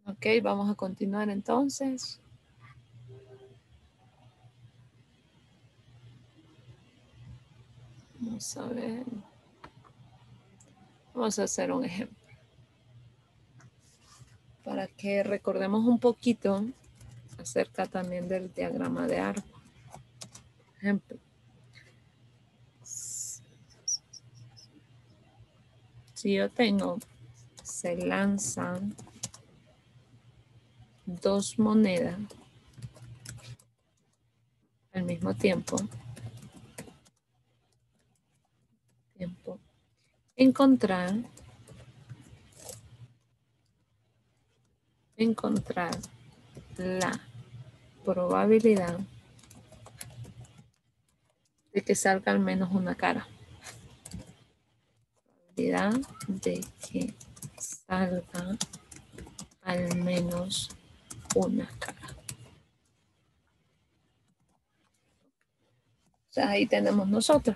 Ok, vamos a continuar entonces. Vamos a ver. Vamos a hacer un ejemplo. Para que recordemos un poquito acerca también del diagrama de árbol. Ejemplo. Si yo tengo, se lanzan dos monedas al mismo tiempo. Encontrar la probabilidad de que salga al menos una cara. Probabilidad de que salga al menos una cara. O sea, ahí tenemos nosotros.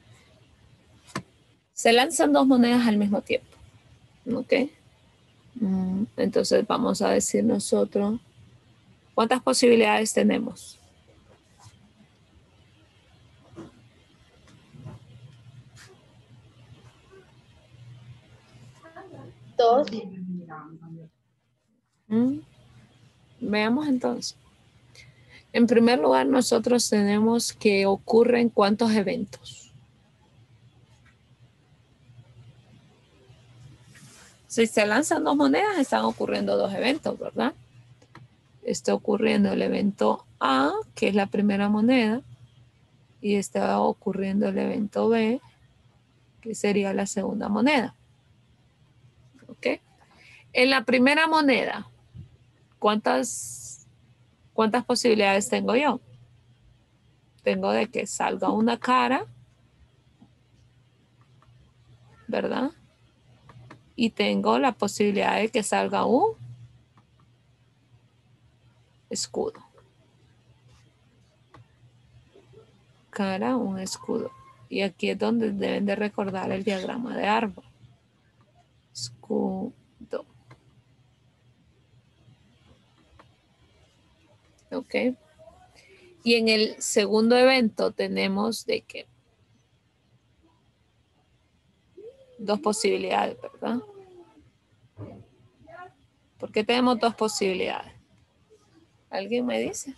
Se lanzan dos monedas al mismo tiempo. ¿Ok? Entonces vamos a decir nosotros, ¿cuántas posibilidades tenemos? Dos. Veamos entonces. En primer lugar, nosotros tenemos que ocurren cuántos eventos. Si se lanzan dos monedas, están ocurriendo dos eventos, ¿verdad? Está ocurriendo el evento A, que es la primera moneda, y está ocurriendo el evento B, que sería la segunda moneda. ¿Ok? En la primera moneda, ¿cuántas posibilidades tengo yo? Tengo de que salga una cara, ¿verdad? Y tengo la posibilidad de que salga un escudo. Cara, un escudo. Y aquí es donde deben de recordar el diagrama de árbol. Escudo. ¿Ok? Y en el segundo evento tenemos de que dos posibilidades, ¿verdad? ¿Por qué tenemos dos posibilidades? ¿Alguien me dice?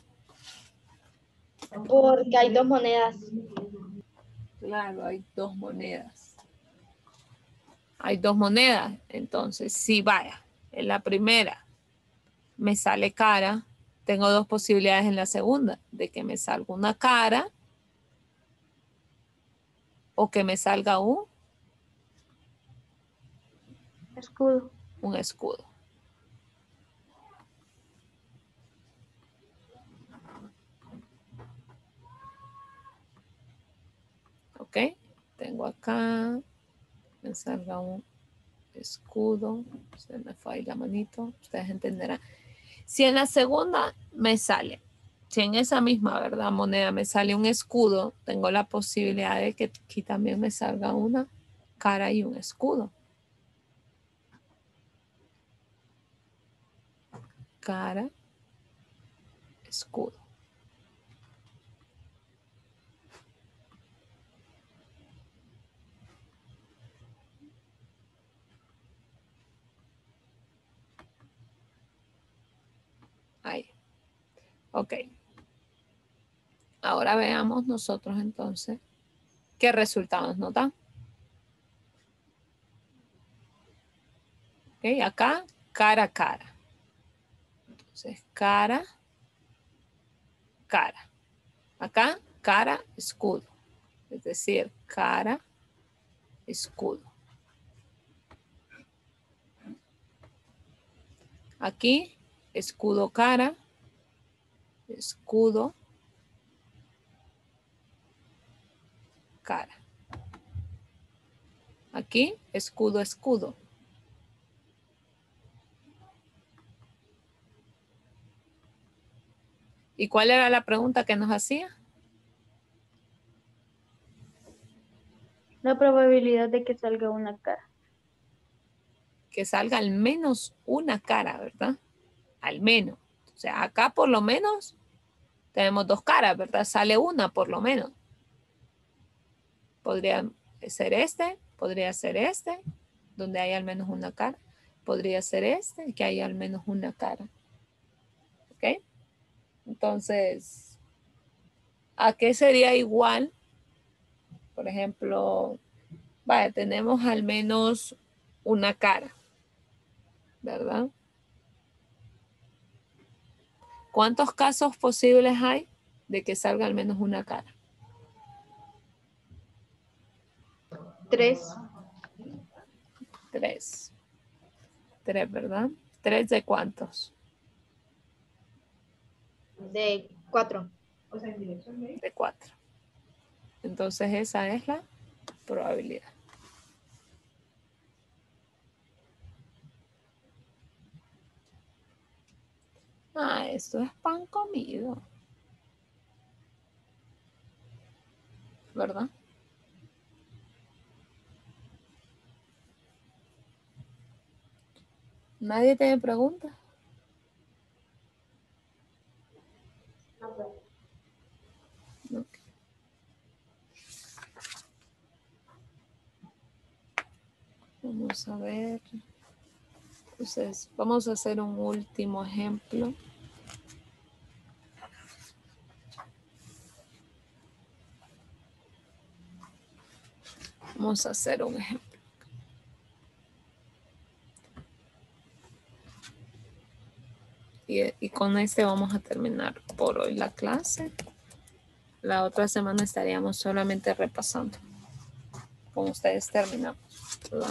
Porque hay dos monedas. Claro, hay dos monedas. Hay dos monedas. Entonces, si vaya, en la primera me sale cara, tengo dos posibilidades en la segunda, de que me salga una cara o que me salga un Escudo. Un escudo. ¿Ok? Tengo acá, me salga un escudo, se me fue ahí la manito, ustedes entenderán. Si en la segunda me sale, si en esa misma, ¿verdad? Moneda me sale un escudo, tengo la posibilidad de que aquí también me salga una cara y un escudo. Cara, escudo. Ahí. Ok. Ahora veamos nosotros entonces qué resultados nos dan. Ok, acá, cara a cara. Entonces, cara, cara. Acá, cara, escudo. Es decir, cara, escudo. Aquí, escudo, cara, escudo, cara. Aquí, escudo, escudo. ¿Y cuál era la pregunta que nos hacía? La probabilidad de que salga una cara. Que salga al menos una cara, ¿verdad? al menos. O sea, acá por lo menos tenemos dos caras, ¿verdad? Sale una por lo menos. Podría ser este, donde hay al menos una cara. Podría ser este, que hay al menos una cara. ¿Ok? Entonces, ¿a qué sería igual? Por ejemplo, vaya, tenemos al menos una cara, ¿verdad? ¿Cuántos casos posibles hay de que salga al menos una cara? 3 Tres. Tres, ¿verdad? ¿Tres de cuántos? de 4. De cuatro. Entonces esa es la probabilidad. Ah, esto es pan comido. ¿Verdad? ¿Nadie tiene preguntas? Ok. Vamos a ver. Entonces, vamos a hacer un último ejemplo. Vamos a hacer un ejemplo. Y con este vamos a terminar por hoy la clase. La otra semana estaríamos solamente repasando. Con ustedes terminamos. ¿Verdad?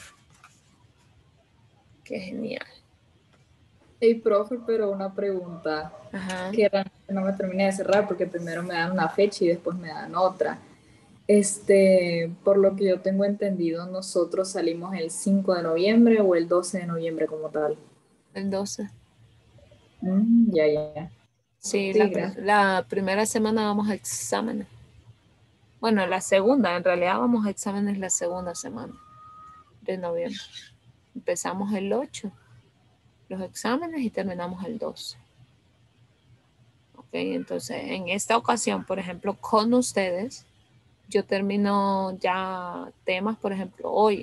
Qué genial. Hey, profe, pero una pregunta Ajá. que realmente no me terminé de cerrar porque primero me dan una fecha y después me dan otra. Por lo que yo tengo entendido, nosotros salimos el 5 de noviembre o el 12 de noviembre como tal. El 12. Ya, ya. Sí, Sí, gracias. la primera semana vamos a exámenes. Bueno, la segunda, en realidad vamos a exámenes la segunda semana de noviembre. Empezamos el 8, los exámenes, y terminamos el 12. Ok, entonces en esta ocasión, por ejemplo, con ustedes, yo termino ya temas, por ejemplo, hoy.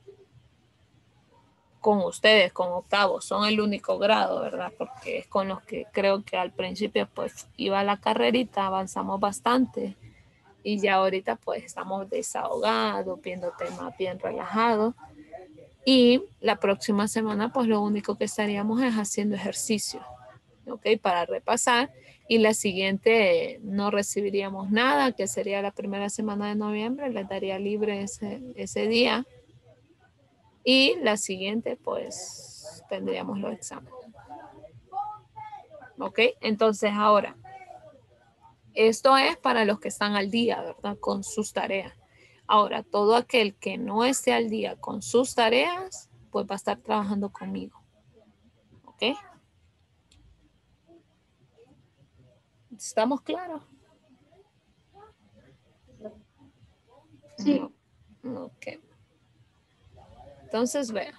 Con ustedes, con octavos, son el único grado, ¿verdad? Porque es con los que creo que al principio pues iba la carrerita, avanzamos bastante y ya ahorita pues estamos desahogados, viendo temas bien relajados, y la próxima semana pues lo único que estaríamos es haciendo ejercicio, ¿ok? Para repasar, y la siguiente no recibiríamos nada, que sería la primera semana de noviembre, les daría libre ese día. Y la siguiente, pues, tendríamos los exámenes. ¿Ok? Entonces, ahora, esto es para los que están al día, ¿verdad? Con sus tareas. Ahora, todo aquel que no esté al día con sus tareas, pues va a estar trabajando conmigo. ¿Ok? ¿Estamos claros? Sí. Ok. Entonces, vea.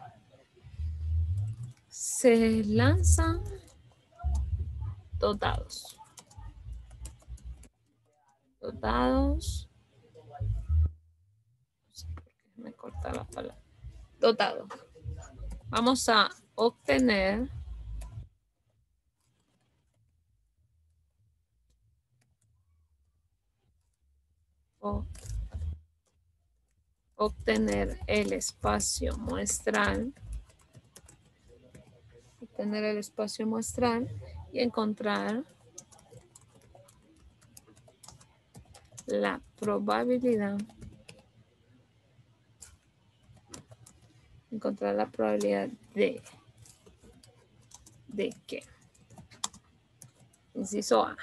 Se lanzan dos dados. Dos dados. Me corta la palabra. Dos dados. Vamos a obtener el espacio muestral, y encontrar la probabilidad, de que, inciso A,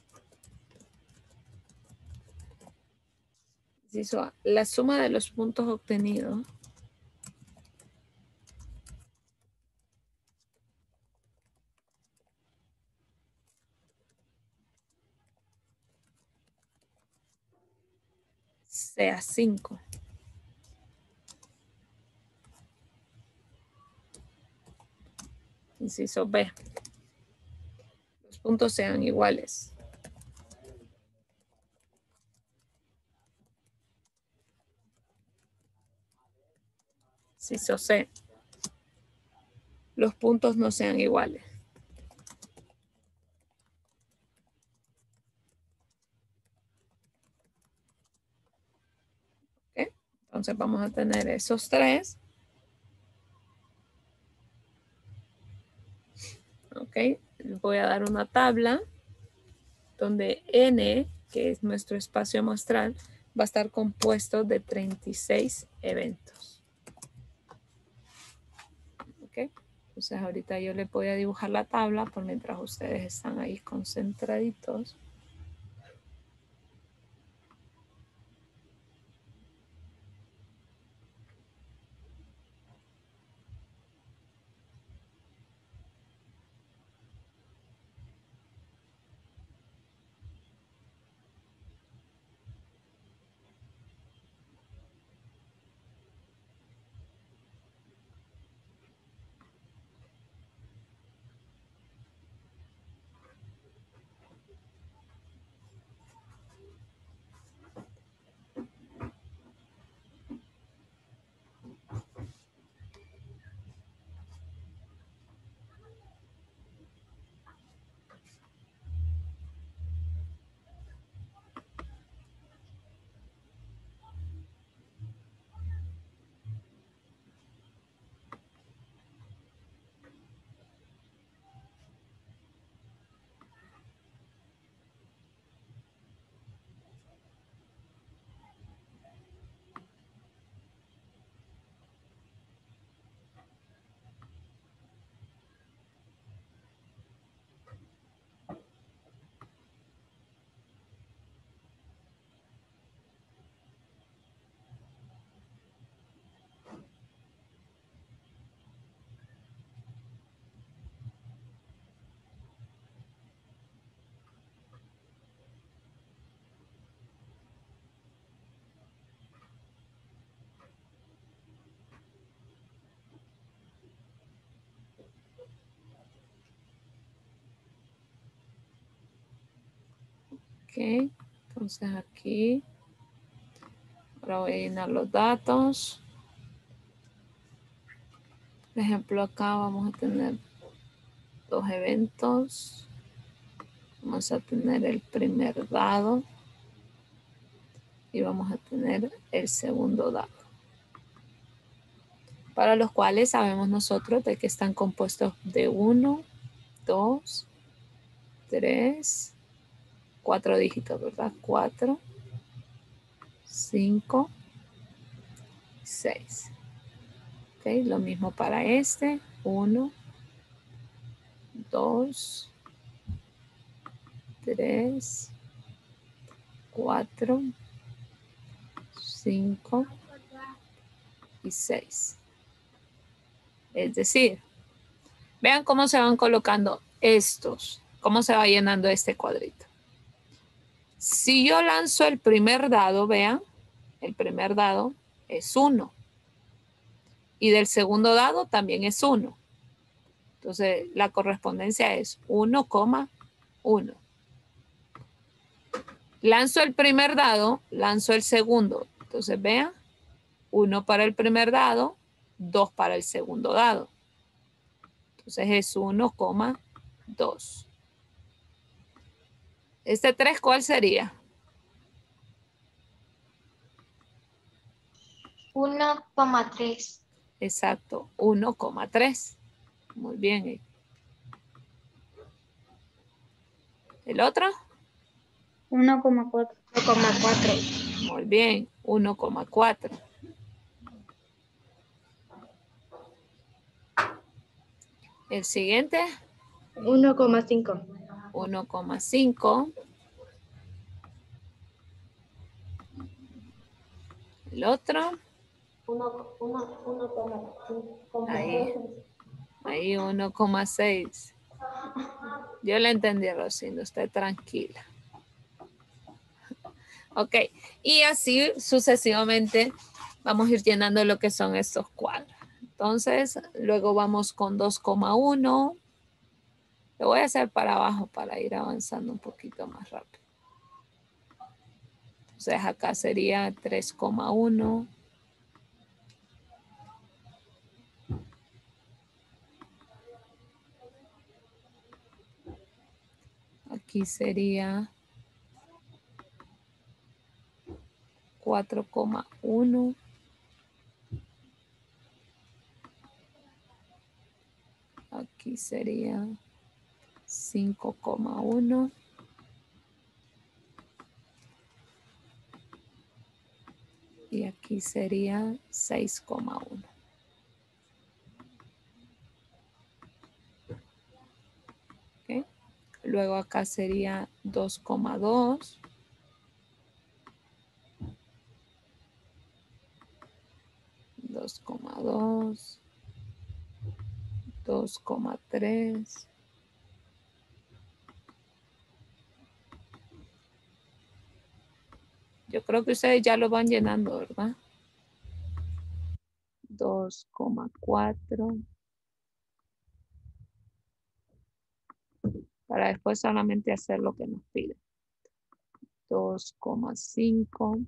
la suma de los puntos obtenidos sea 5. Inciso B. Los puntos sean iguales. Inciso C. Los puntos no sean iguales. ¿Ok? Entonces vamos a tener esos tres. ¿Ok? Les voy a dar una tabla donde N, que es nuestro espacio muestral, va a estar compuesto de 36 eventos. ¿Ok? Entonces ahorita yo les voy a dibujar la tabla por mientras ustedes están ahí concentraditos. Ok, entonces aquí, ahora voy a llenar los datos. Por ejemplo, acá vamos a tener dos eventos. Vamos a tener el primer dado y vamos a tener el segundo dado, para los cuales sabemos nosotros de que están compuestos de 1, 2, 3, 4 dígitos, ¿verdad? 4, 5, 6. Ok, lo mismo para este. 1, 2, 3, 4, 5 y 6. Es decir, vean cómo se van colocando estos, cómo se va llenando este cuadrito. Si yo lanzo el primer dado, vean, el primer dado es 1. Y del segundo dado también es 1. Entonces, la correspondencia es 1,1. Lanzo el primer dado, lanzo el segundo. Entonces, vean, 1 para el primer dado, 2 para el segundo dado. Entonces, es 1,2. Este 3, ¿cuál sería? 1,3. Exacto, 1,3. Muy bien. ¿El otro? 1,4. 1,4. Muy bien, 1,4. El siguiente, 1,5. 1,5. El otro, 1,5. ahí 1,6. Yo le entendí, Rosina, usted tranquila. Ok, y así sucesivamente vamos a ir llenando lo que son estos cuadros. Entonces, luego vamos con 2,1. Lo voy a hacer para abajo para ir avanzando un poquito más rápido. Entonces, acá sería 3,1. Aquí sería 4,1. Aquí sería 5,1. Y aquí sería 6,1. ¿Okay? Luego acá sería 2,2. 2,2. 2,3. Yo creo que ustedes ya lo van llenando, ¿verdad? 2,4. Para después solamente hacer lo que nos pide. 2,5.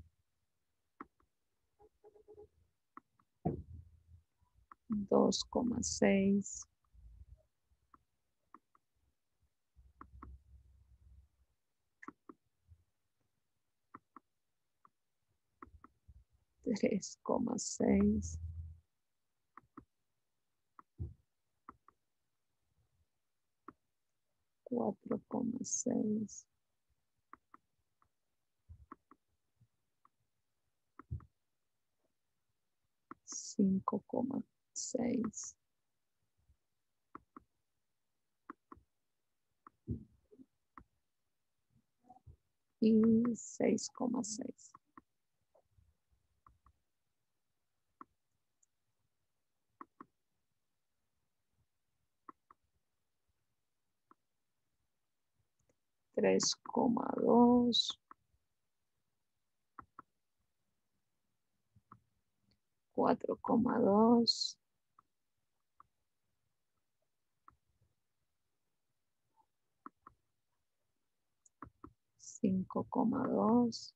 2,6. 3,6. 4,6. 5,6. Y 6,6. Tres coma dos. 4,2. 5,2.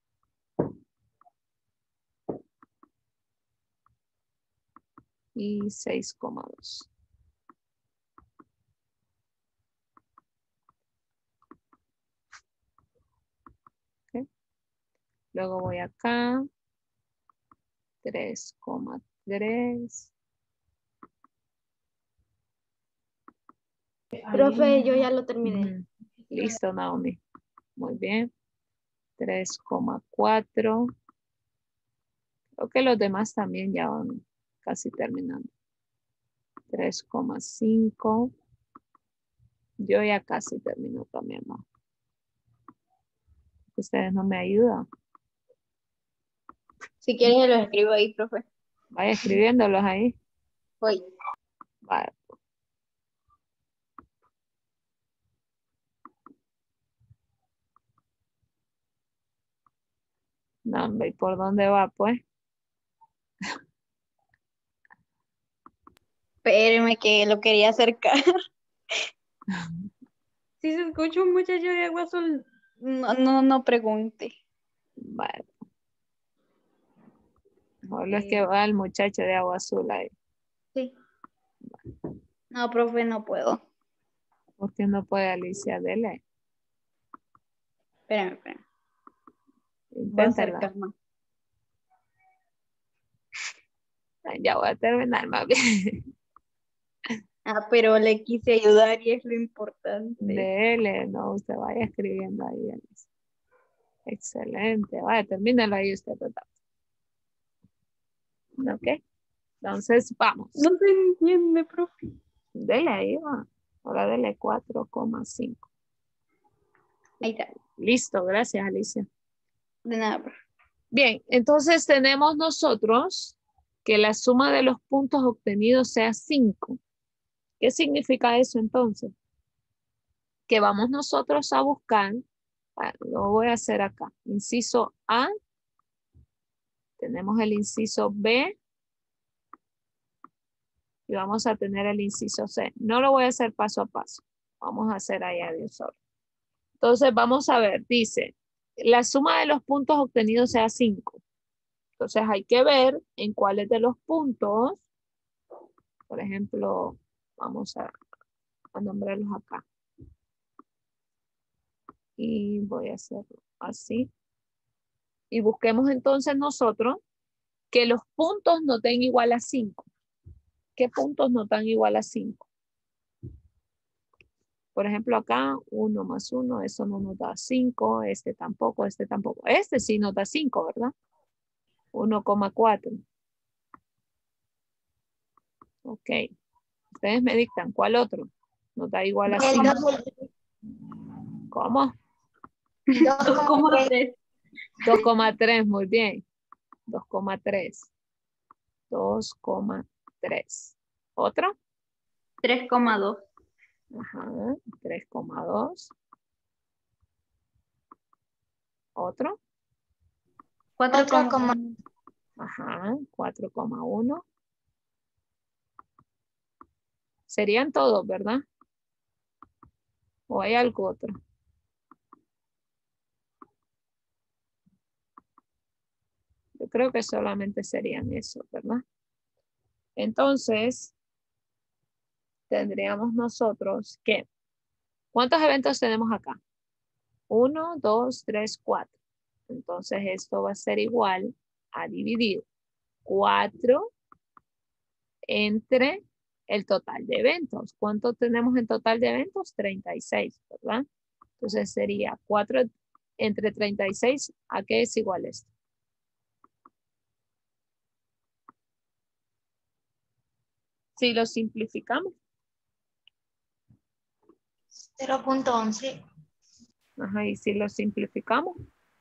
Y 6,2. ¿Okay? Luego voy acá. 3,3. Profe, yo ya lo terminé. Listo, Naomi. Muy bien. 3,4. Creo que los demás también ya van casi terminando. 3,5. Yo ya casi termino también, ¿no? Ustedes no me ayudan. Si quieres, se lo escribo ahí, profe. Vaya escribiéndolos ahí. Voy. Vaya. No, hombre, ¿y por dónde va, pues? Espéreme que lo quería acercar. Si se escucha un muchacho de agua azul, no pregunte. Vaya. Solo es que va el muchacho de agua azul ahí. Sí. No, profe, no puedo. ¿Por qué no puede Alicia? Dele. Espérame. Voy a Inténtala. acercar más. Ay, ya voy a terminar más bien. Ah, pero le quise ayudar y es lo importante. Dele, no, usted vaya escribiendo ahí, Alicia. Excelente. Vaya, termínalo ahí usted, ¿verdad? ¿Ok? Entonces, vamos. No se entiende, profe. Dele ahí, va. Ahora dele 4,5. Ahí está. Listo, gracias, Alicia. De nada, profe. Bien, entonces tenemos nosotros que la suma de los puntos obtenidos sea 5. ¿Qué significa eso entonces? Que vamos nosotros a buscar, lo voy a hacer acá, inciso A, tenemos el inciso B, Y vamos a tener el inciso C. No lo voy a hacer paso a paso. Vamos a hacer allá de un solo. Entonces, vamos a ver. Dice, la suma de los puntos obtenidos sea 5. Entonces, hay que ver en cuáles de los puntos, por ejemplo, vamos a nombrarlos acá. Y voy a hacerlo así. Y busquemos entonces nosotros que los puntos no den igual a 5. ¿Qué puntos no dan igual a 5? Por ejemplo, acá 1 más 1, eso no nos da 5, este tampoco, este tampoco. Este sí nos da 5, ¿verdad? 1,4. Ok. Ustedes me dictan, ¿cuál otro? Nos da igual a 5. ¿Cómo? 2,3. 2,3, muy bien. 2,3. 2,3. ¿Otro? 3,2. Ajá, 3,2. ¿Otro? 4,1. Ajá, 4,1. Serían todos, ¿verdad? ¿O hay algo otro? Yo creo que solamente serían eso, ¿verdad? Entonces, tendríamos nosotros que, ¿cuántos eventos tenemos acá? 1, 2, 3, 4. Entonces, esto va a ser igual a dividir 4 entre el total de eventos. ¿Cuánto tenemos en total de eventos? 36, ¿verdad? Entonces, sería 4 entre 36. ¿A qué es igual esto? Si lo simplificamos. 0,11. Ajá, y si lo simplificamos.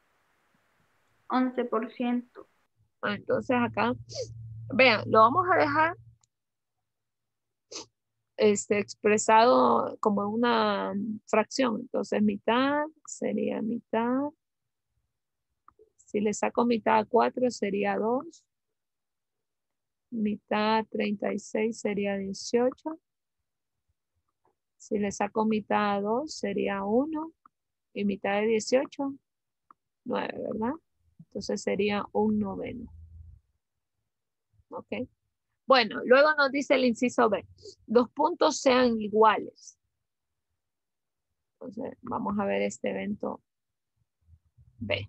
11%. Entonces acá, vean, lo vamos a dejar expresado como una fracción. Entonces mitad sería mitad. Si le saco mitad a 4 sería 2. Mitad 36 sería 18. Si le saco mitad a 2 sería 1. Y mitad de 18, 9, ¿verdad? Entonces sería un noveno. ¿Ok? Bueno, luego nos dice el inciso B. Los puntos sean iguales. Entonces, vamos a ver este evento B.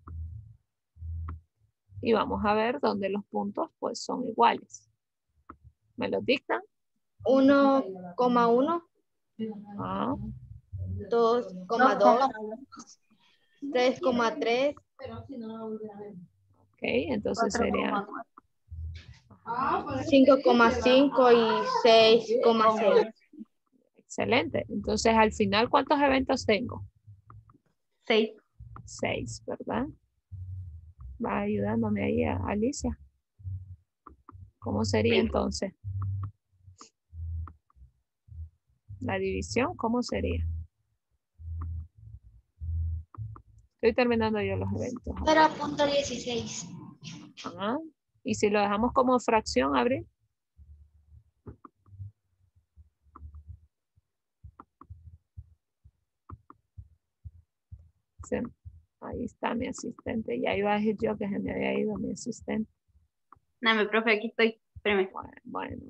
Y vamos a ver dónde los puntos pues son iguales. ¿Me los dictan? 1,1, Ah, 2,2, 3,3, ok, entonces sería 5,5 y 6,6. excelente. Entonces, al final, ¿cuántos eventos tengo? 6. 6, ¿verdad? Va ayudándome ahí a Alicia. ¿Cómo sería entonces? La división, ¿cómo sería? Estoy terminando yo los eventos. 0,16. Ajá. Y si lo dejamos como fracción, Abril. Ahí está mi asistente. Ya iba a decir yo que se me había ido mi asistente. Dame, profe, aquí estoy. Espérame. Bueno,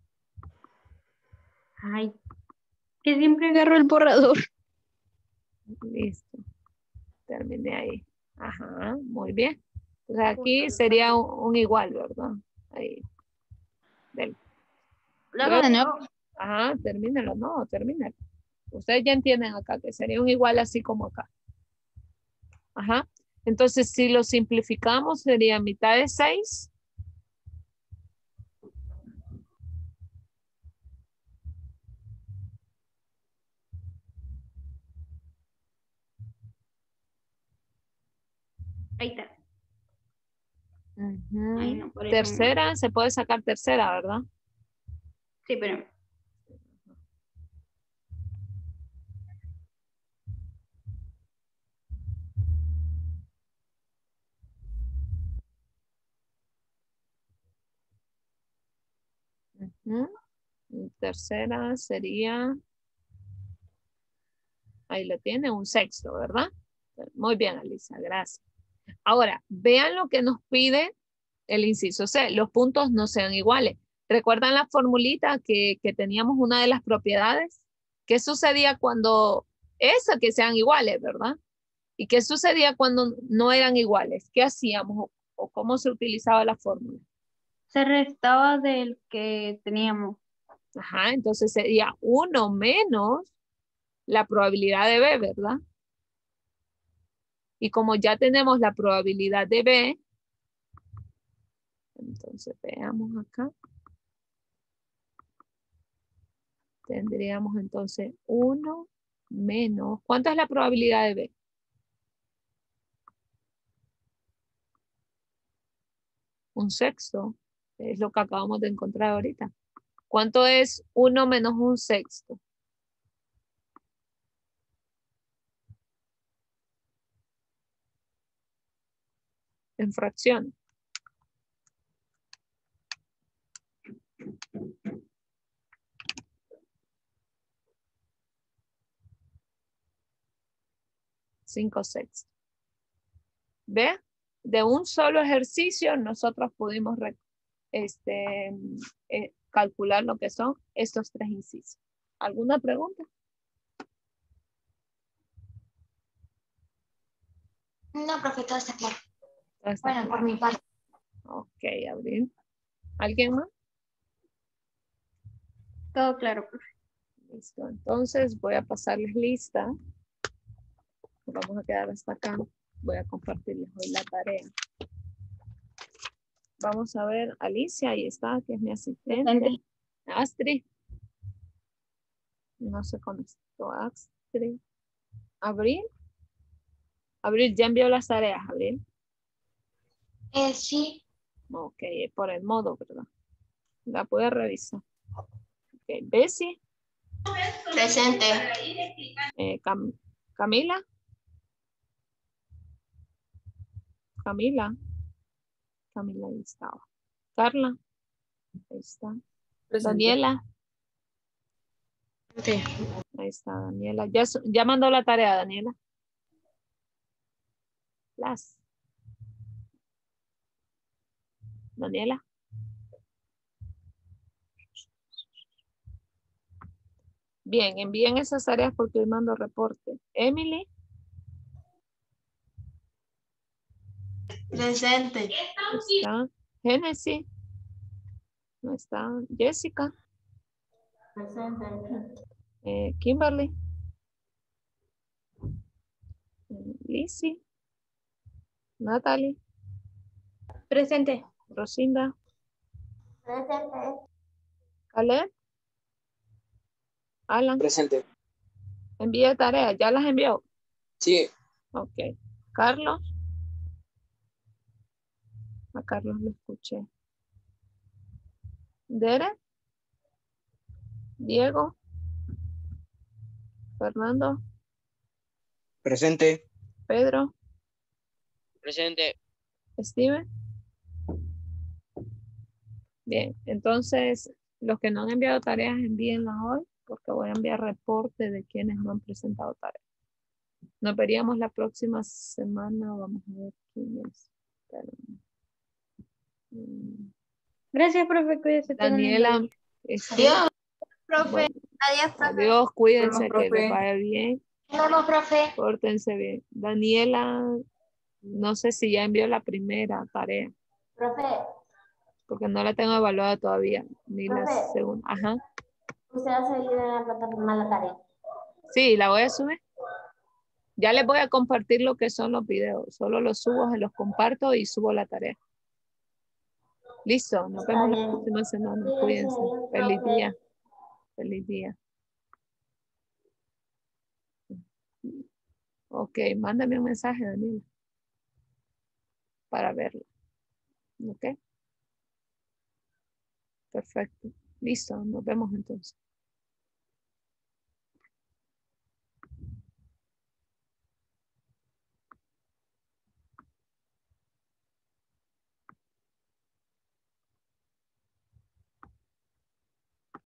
Ay, que siempre agarro el borrador. listo. Terminé ahí. Ajá, muy bien. Entonces aquí sería un igual, ¿verdad? Ahí. Lo hago de nuevo. Ajá, termínelo. No, termínelo. Ustedes ya entienden acá que sería un igual así como acá. Ajá. Entonces, si lo simplificamos, sería mitad de 6. Ahí está. Ujú. Ay, no, por eso Tercera, se puede sacar tercera, ¿verdad? Sí, espérame. Ujú. Tercera sería, ahí lo tiene, un sexto, ¿verdad? Muy bien, Alicia, gracias. Ahora, vean lo que nos pide el inciso C. Los puntos no sean iguales. ¿Recuerdan la formulita que teníamos una de las propiedades? ¿Qué sucedía cuando esa que sean iguales, verdad? ¿Y qué sucedía cuando no eran iguales? ¿Qué hacíamos o cómo se utilizaba la fórmula? Se restaba del que teníamos. Ajá, entonces sería 1 menos la probabilidad de B, ¿verdad? Y como ya tenemos la probabilidad de B, entonces veamos acá. Tendríamos entonces 1 menos. ¿Cuánta es la probabilidad de B? Un sexto. Es lo que acabamos de encontrar ahorita. ¿Cuánto es 1 menos un sexto? En fracción. Cinco sextos. ¿Ve? De un solo ejercicio nosotros pudimos calcular lo que son estos tres incisos. ¿Alguna pregunta? No, profe, todo está claro. Todo está Bueno, por claro. mi parte. Ok, Abril. ¿Alguien más? Todo claro, profe. Listo. Entonces voy a pasarles lista. Vamos a quedar hasta acá. Voy a compartirles hoy la tarea. Vamos a ver, Alicia, ahí está, que es mi asistente. Presente. Astrid. No se conectó Astrid. Abril. Abril, ya envió las tareas, Abril. Sí. Ok, por el modo, ¿verdad? La puede revisar. Ok, Bessie. Presente. Camila. Camila. Camila, ahí estaba. Carla. Ahí está. Presente. Daniela. Sí. Ahí está, Daniela. Ya mandó la tarea, Daniela. Daniela. Bien, envíen esas tareas porque hoy mando reporte. Emily. Presente. Está. Genesis. No está. Jessica. Presente. Kimberly. Lizzie. Natalie. Presente. Rosinda. Presente. Caleb. Alan. Presente. Envíe tareas. ¿Ya las envió? Sí. Ok. Carlos. A Carlos lo escuché. Dere. Diego. Fernando. Presente. Pedro. Presente. Steven. Bien, entonces los que no han enviado tareas, envíenlas hoy porque voy a enviar reporte de quienes no han presentado tareas. Nos veríamos la próxima semana. Vamos a ver quién es. Espérenme. Gracias, profe. Cuídese. tenga un lindo Daniela. día. Adiós, profe. Bueno, Adiós, profe. adiós, cuídense, Nos vemos, que les profe. vaya bien. Nos vemos, profe. Pórtense bien. Daniela, no sé si ya envió la primera tarea, Profe, porque no la tengo evaluada todavía, ni la Profe. segunda. Ajá. usted va a seguir en la plataforma la tarea. Sí, la voy a subir. Ya les voy a compartir lo que son los videos. Solo los subo, se los comparto y subo la tarea. Listo, nos vemos la próxima semana. Cuídense. Feliz día. Feliz día. Ok, mándame un mensaje, Daniela, para verlo. Ok. Perfecto. Listo, nos vemos entonces.